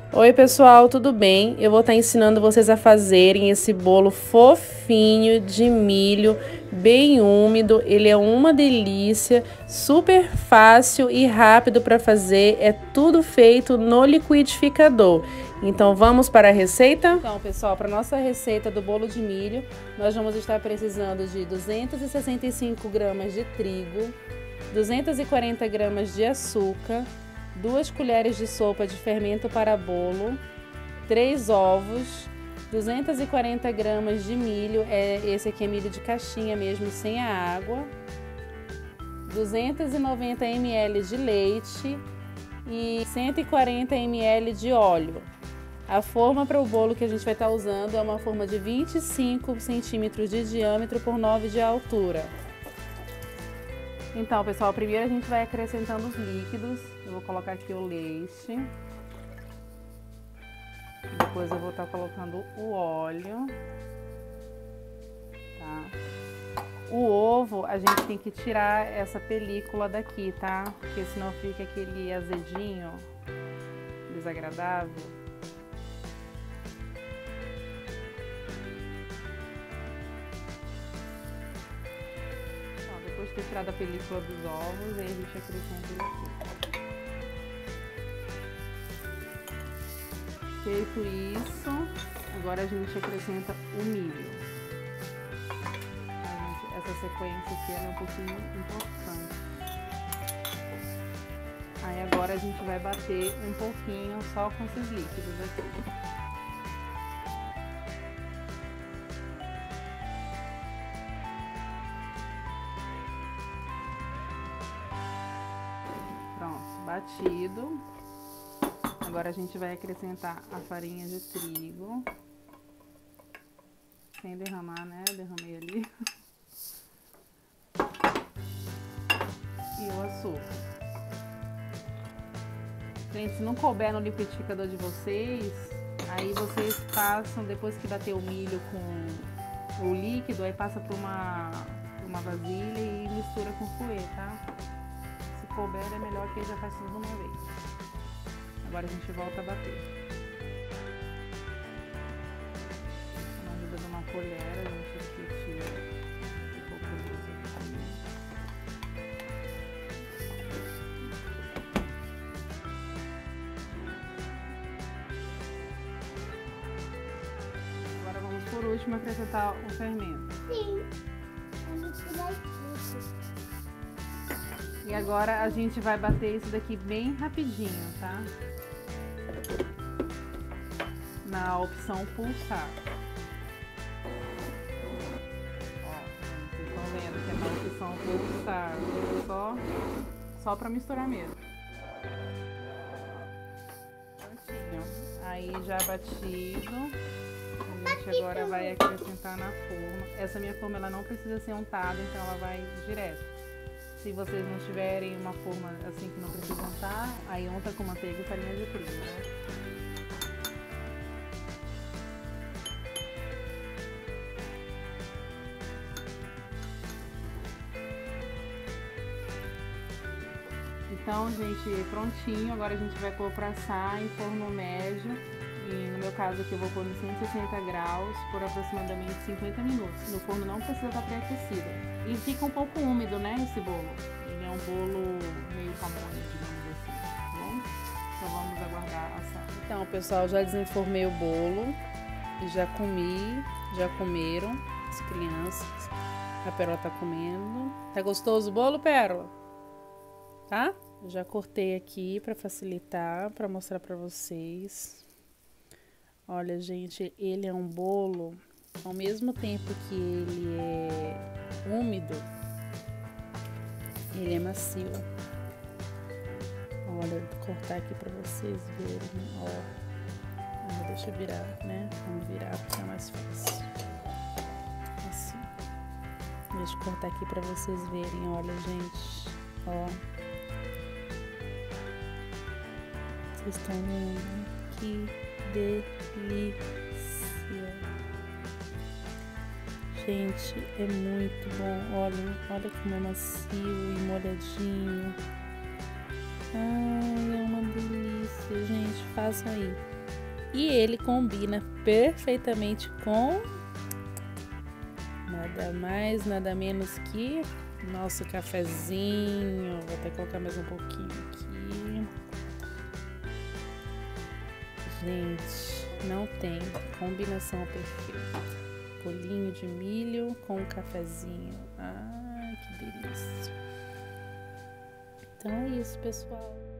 Oi pessoal, tudo bem? Eu vou estar ensinando vocês a fazerem esse bolo fofinho de milho, bem úmido. Ele é uma delícia, super fácil e rápido para fazer. É tudo feito no liquidificador. Então vamos para a receita? Então pessoal, para nossa receita do bolo de milho, nós vamos estar precisando de 265 gramas de trigo, 240 gramas de açúcar, 2 colheres de sopa de fermento para bolo, 3 ovos, 240 gramas de milho, esse aqui é milho de caixinha mesmo, sem a água, 290 ml de leite e 140 ml de óleo. A forma para o bolo que a gente vai estar usando é uma forma de 25 centímetros de diâmetro por 9 de altura. Então, pessoal, primeiro a gente vai acrescentando os líquidos. Eu vou colocar aqui o leite. Depois eu vou estar colocando o óleo. Tá? O ovo, a gente tem que tirar essa película daqui, tá? Porque senão fica aquele azedinho, desagradável. Depois de ter tirado a película dos ovos, aí a gente acrescenta o açúcar. Feito isso, agora a gente acrescenta o milho. Essa sequência aqui é um pouquinho importante. Aí agora a gente vai bater um pouquinho só com esses líquidos aqui. Batido. Agora a gente vai acrescentar a farinha de trigo. Sem derramar, né? Derramei ali. E o açúcar. Gente, se não couber no liquidificador de vocês, aí vocês passam, depois que bater o milho com o líquido, aí passa por uma vasilha e mistura com fouet, tá? Se couber é melhor que já faz tudo de uma vez. Agora a gente volta a bater. Com a ajuda de uma colher, a gente aqui tira um pouco disso aqui. Agora vamos por último acrescentar o fermento. Sim, a gente vai tudo. E agora a gente vai bater isso daqui bem rapidinho, tá? Na opção pulsar. Ó, vocês estão vendo que é na opção pulsar. Só pra misturar mesmo. Prontinho. Aí já batido. A gente agora vai acrescentar na forma. Essa minha forma ela não precisa ser untada, então ela vai direto. Se vocês não tiverem uma forma assim que não precisa untar, aí unta com manteiga e farinha de trigo, né? Então, gente, prontinho. Agora a gente vai pôr pra assar em forno médio. E no meu caso aqui eu vou pôr em 160 graus por aproximadamente 50 minutos. No forno não precisa estar pré-aquecido. E fica um pouco úmido, né, esse bolo. Ele é um bolo meio pamonha, digamos assim, tá bom? Então vamos aguardar assar. Então, pessoal, já desenformei o bolo e já comi, já comeram as crianças. A Pérola tá comendo. Tá gostoso o bolo, Pérola? Tá? Eu já cortei aqui pra facilitar, pra mostrar pra vocês. Olha, gente, ele é um bolo, ao mesmo tempo que ele é úmido, ele é macio. Olha, vou cortar aqui pra vocês verem, ó. Deixa eu virar, né? Vamos virar porque é mais fácil. Assim. Deixa eu cortar aqui pra vocês verem, olha, gente, ó. Vocês estão vendo? Que delícia! Gente, é muito bom. Olha como é macio e molhadinho. Ai, é uma delícia, gente. Façam aí. E ele combina perfeitamente com nada mais, nada menos que nosso cafezinho. Vou até colocar mais um pouquinho aqui. Gente, não tem combinação perfeita. Bolinho de milho com cafezinho. Ai, que delícia. Então é isso, pessoal.